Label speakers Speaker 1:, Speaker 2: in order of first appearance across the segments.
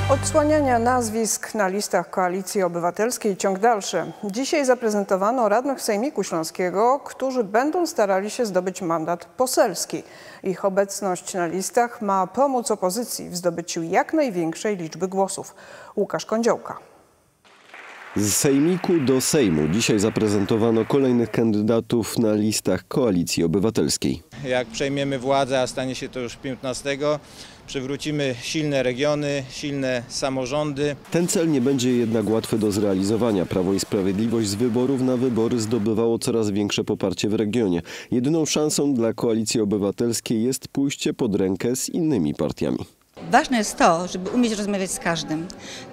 Speaker 1: Odsłaniania nazwisk na listach Koalicji Obywatelskiej ciąg dalszy. Dzisiaj zaprezentowano radnych Sejmiku Śląskiego, którzy będą starali się zdobyć mandat poselski. Ich obecność na listach ma pomóc opozycji w zdobyciu jak największej liczby głosów. Łukasz Kądziołka.
Speaker 2: Z Sejmiku do Sejmu dzisiaj zaprezentowano kolejnych kandydatów na listach Koalicji Obywatelskiej.
Speaker 3: Jak przejmiemy władzę, a stanie się to już 15, przywrócimy silne regiony, silne samorządy.
Speaker 2: Ten cel nie będzie jednak łatwy do zrealizowania. Prawo i Sprawiedliwość z wyborów na wybory zdobywało coraz większe poparcie w regionie. Jedyną szansą dla Koalicji Obywatelskiej jest pójście pod rękę z innymi partiami.
Speaker 4: Ważne jest to, żeby umieć rozmawiać z każdym.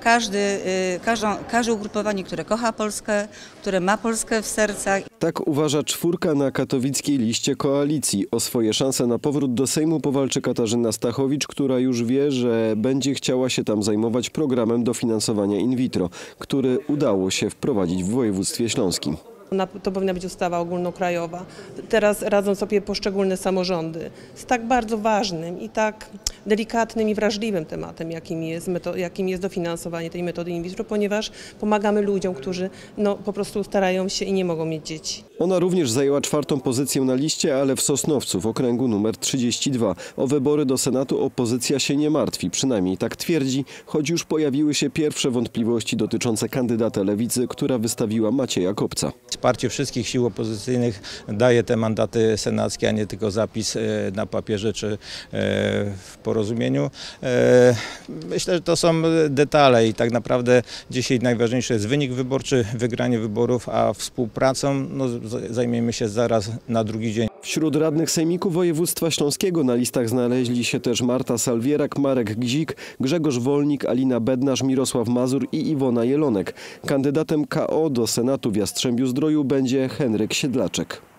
Speaker 4: Każde ugrupowanie, które kocha Polskę, które ma Polskę w sercach.
Speaker 2: Tak uważa czwórka na katowickiej liście koalicji. O swoje szanse na powrót do Sejmu powalczy Katarzyna Stachowicz, która już wie, że będzie chciała się tam zajmować programem dofinansowania in vitro, który udało się wprowadzić w województwie śląskim.
Speaker 5: To powinna być ustawa ogólnokrajowa. Teraz radzą sobie poszczególne samorządy z tak bardzo ważnym i tak delikatnym i wrażliwym tematem, jakim jest dofinansowanie tej metody in vitro, ponieważ pomagamy ludziom, którzy po prostu starają się i nie mogą mieć dzieci.
Speaker 2: Ona również zajęła 4. pozycję na liście, ale w Sosnowcu, w okręgu numer 32. O wybory do Senatu opozycja się nie martwi, przynajmniej tak twierdzi, choć już pojawiły się pierwsze wątpliwości dotyczące kandydata Lewicy, która wystawiła Macieja Kopca.
Speaker 3: Wsparcie wszystkich sił opozycyjnych daje te mandaty senackie, a nie tylko zapis na papierze czy w porozumieniu. Myślę, że to są detale i tak naprawdę dzisiaj najważniejszy jest wynik wyborczy, wygranie wyborów, a współpracą zajmiemy się zaraz na drugi dzień.
Speaker 2: Wśród radnych Sejmiku Województwa Śląskiego na listach znaleźli się też Marta Salwierak, Marek Gzik, Grzegorz Wolnik, Alina Bednarz, Mirosław Mazur i Iwona Jelonek. Kandydatem KO do Senatu w Jastrzębiu-Zdroju będzie Henryk Siedlaczek.